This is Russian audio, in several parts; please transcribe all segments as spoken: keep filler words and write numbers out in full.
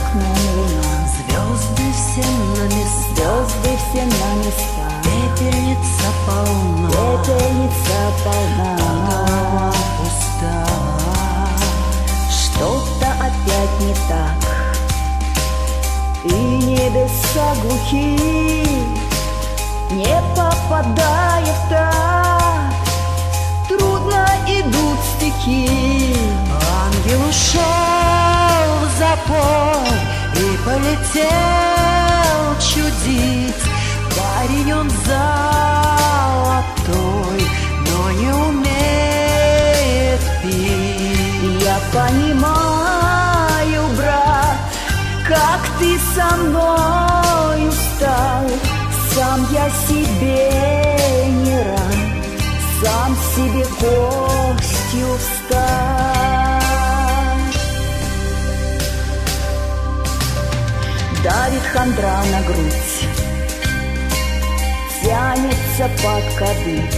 окном луна. Звезды все на места, Звезды все на места. пепельница полна, Пепельница полна. голова пуста. Что-то опять не так, и небеса глухи, не попадая в такт, трудно идут стихи. Ангел ушел в запой и полетел чудить. Парень он золотой, но не умеет пить. Я понимаю, брат, как ты со мной устал. Сам я себе не рад, сам себе костью встать. Давит хандра на грудь, тянется под кадык.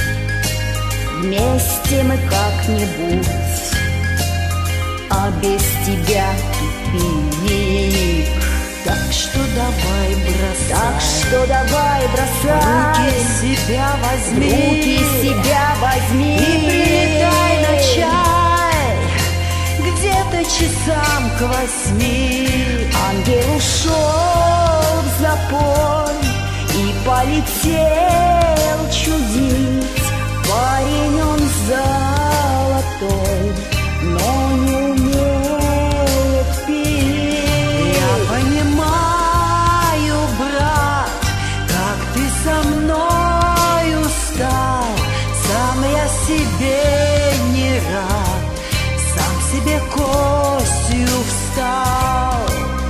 Вместе мы как-нибудь, а без тебя тупик. Так что давай бросай, Так что давай бросай, руки себя возьми, руки себя возьми и прилетай на чай где-то часам к восьми. Ангел ушел в запой и полетел чудить. Парень он золотой, но не умеет пить. Я понимаю, брат, как ты со мной устал. Сам я себе не рад, сам себе костью встал.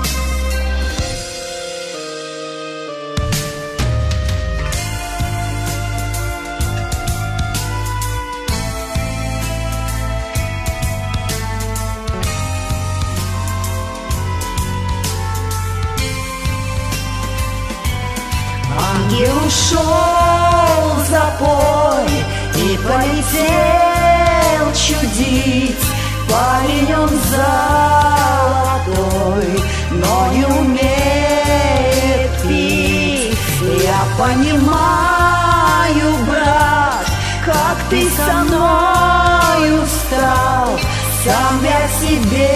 Ангел ушел в запой и полетел чудить. Парень он золотой, но не умеет пить. Я понимаю, брат, как ты со мной устал. Сам я себе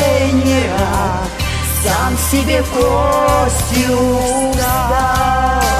не рад, сам себе костью встал.